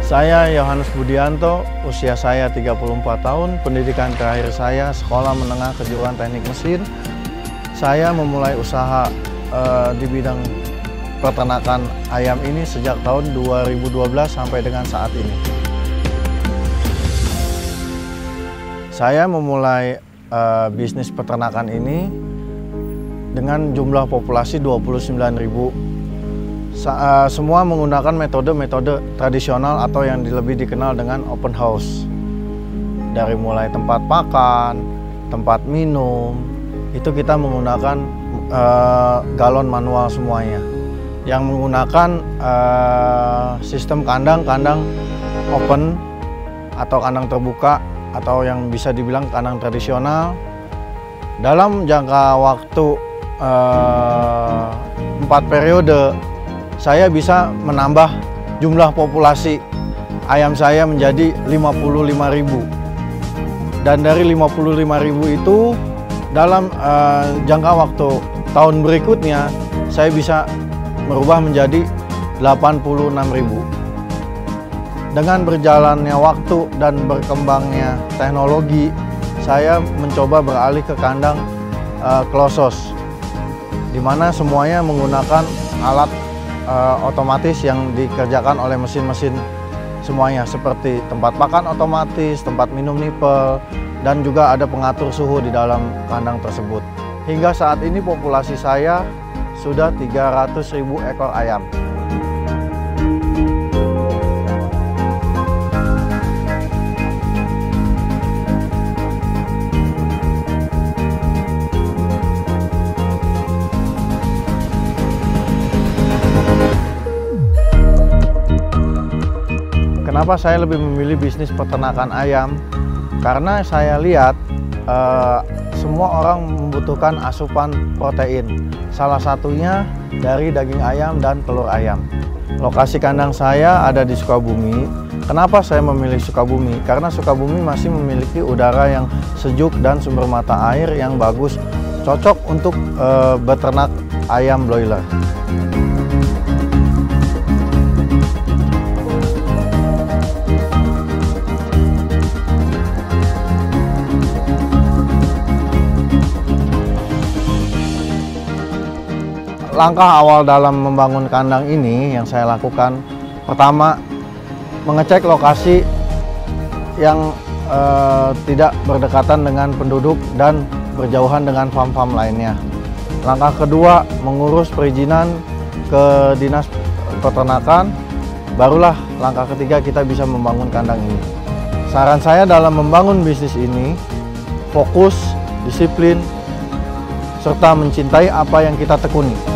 Saya Yohanes Budianto, usia saya 34 tahun, pendidikan terakhir saya Sekolah Menengah Kejuruan Teknik Mesin. Saya memulai usaha di bidang peternakan ayam ini sejak tahun 2012 sampai dengan saat ini. Saya memulai bisnis peternakan ini dengan jumlah populasi 29.000. Semua menggunakan metode-metode tradisional atau yang lebih dikenal dengan open house. Dari mulai tempat pakan, tempat minum, itu kita menggunakan galon manual semuanya. Yang menggunakan sistem kandang-kandang open atau kandang terbuka atau yang bisa dibilang kandang tradisional. Dalam jangka waktu 4 periode, saya bisa menambah jumlah populasi ayam saya menjadi 55.000. Dan dari 55.000 itu dalam jangka waktu tahun berikutnya saya bisa merubah menjadi 86.000. Dengan berjalannya waktu dan berkembangnya teknologi, saya mencoba beralih ke kandang closed, di mana semuanya menggunakan alat otomatis yang dikerjakan oleh mesin-mesin semuanya, seperti tempat pakan otomatis, tempat minum nipel, dan juga ada pengatur suhu di dalam kandang tersebut. Hingga saat ini populasi saya sudah 300.000 ekor ayam. Kenapa saya lebih memilih bisnis peternakan ayam? Karena saya lihat semua orang membutuhkan asupan protein. Salah satunya dari daging ayam dan telur ayam. Lokasi kandang saya ada di Sukabumi. Kenapa saya memilih Sukabumi? Karena Sukabumi masih memiliki udara yang sejuk dan sumber mata air yang bagus, cocok untuk beternak ayam broiler. Langkah awal dalam membangun kandang ini yang saya lakukan, pertama mengecek lokasi yang tidak berdekatan dengan penduduk dan berjauhan dengan farm-farm lainnya. Langkah kedua, mengurus perizinan ke dinas peternakan, barulah langkah ketiga kita bisa membangun kandang ini. Saran saya dalam membangun bisnis ini, fokus, disiplin, serta mencintai apa yang kita tekuni.